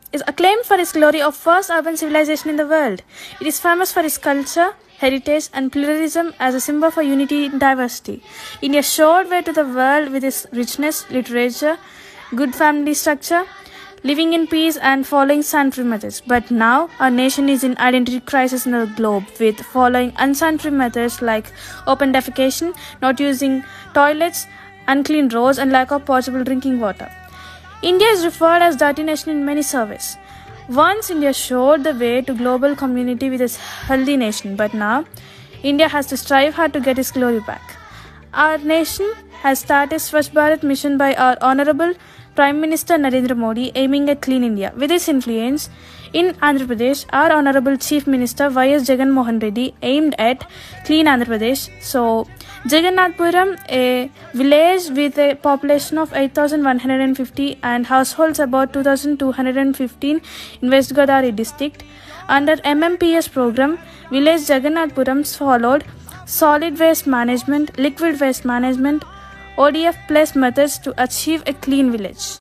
is acclaimed for its glory of first urban civilization in the world. It is famous for its culture, heritage and pluralism as a symbol for unity in diversity. India showed way to the world with its richness, literature, good family structure, living in peace and following scientific methods. But now our nation is in identity crisis in the globe with following unscientific methods like open defecation, not using toilets, unclean roads and lack of potable drinking water. India is referred as dirty nation in many surveys. Once India showed the way to global community with its healthy nation, but now India has to strive hard to get its glory back. Our nation has started Swachh Bharat mission by our Honorable Prime Minister Narendra Modi aiming at Clean India. With his influence in Andhra Pradesh, our Honorable Chief Minister Y.S. Jagan Mohan Reddy aimed at Clean Andhra Pradesh. So, Jagannathpuram, a village with a population of 8,150 and households about 2,215 in West Godavari district, under MMPS program, village Jagannathpuram followed solid waste management, liquid waste management, ODF plus methods to achieve a clean village.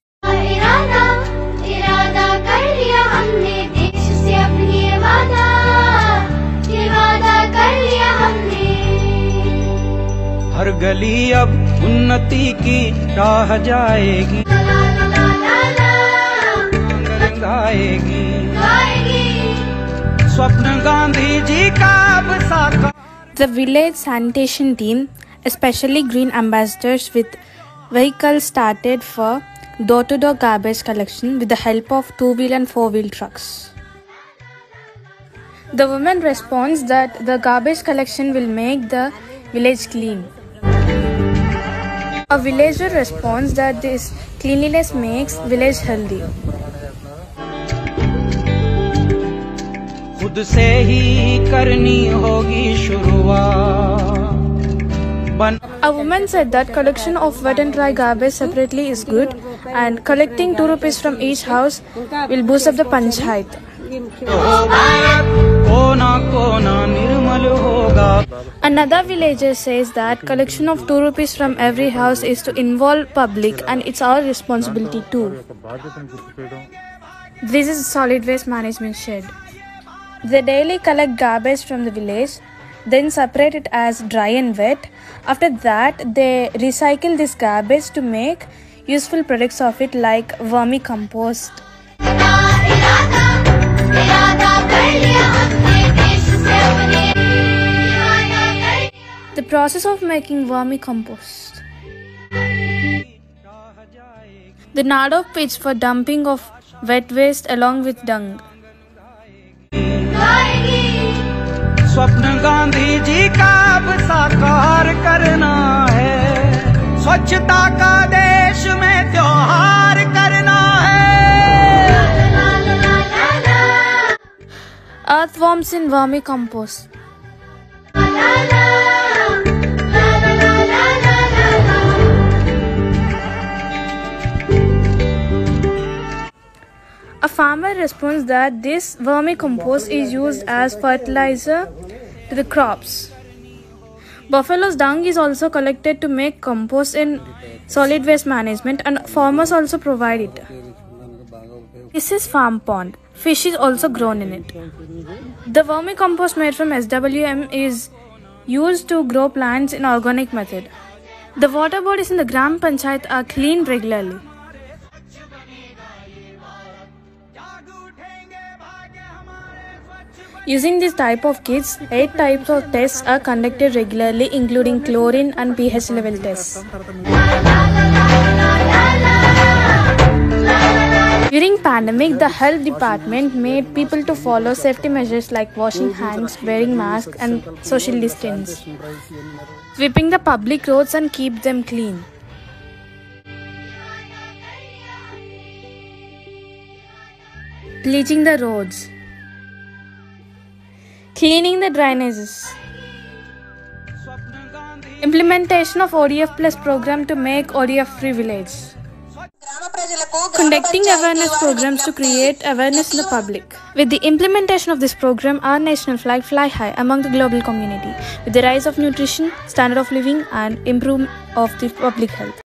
हर गली अब उन्नति की राह जाएगी, रंगाएगी, स्वप्न गांधी जी का अब साकार. The village sanitation team, especially green ambassadors with vehicles, started for door-to-door garbage collection with the help of two-wheel and four-wheel trucks. The woman responds that the garbage collection will make the village clean. A villager responds that this cleanliness makes village healthy. खुद से ही करनी होगी शुरुआत. A woman said that collection of wet and dry garbage separately is good and collecting 2 rupees from each house will boost up the panchayat. Another villager says that collection of 2 rupees from every house is to involve public and it's our responsibility too. This is solid waste management shed. They daily collect garbage from the village, then separate it as dry and wet. After that, they recycle this garbage to make useful products of it like vermicompost. The process of making vermicompost. The nard of pitch for dumping of wet waste along with dung. स्वप्न गांधी जी का अब साकार करना है, स्वच्छता का देश में त्योहार करना है. Earthworms in vermicompost. A farmer responds that this vermicompost is used as fertilizer to the crops. Buffalo's dung is also collected to make compost in solid waste management and farmers also provide it. This is farm pond. Fish is also grown in it. The vermicompost made from SWM is used to grow plants in organic method. The water bodies in the Gram Panchayat are cleaned regularly. Using this type of kits, 8 types of tests are conducted regularly, including chlorine and pH level tests. During pandemic, the health department made people to follow safety measures like washing hands, wearing masks and social distance, sweeping the public roads and keep them clean. Bleaching the roads. Cleaning the drainages. Implementation of ODF Plus program to make ODF free village. Conducting awareness programs to create awareness in the public. With the implementation of this program, our national flag fly high among the global community with the rise of nutrition, standard of living and improvement of the public health.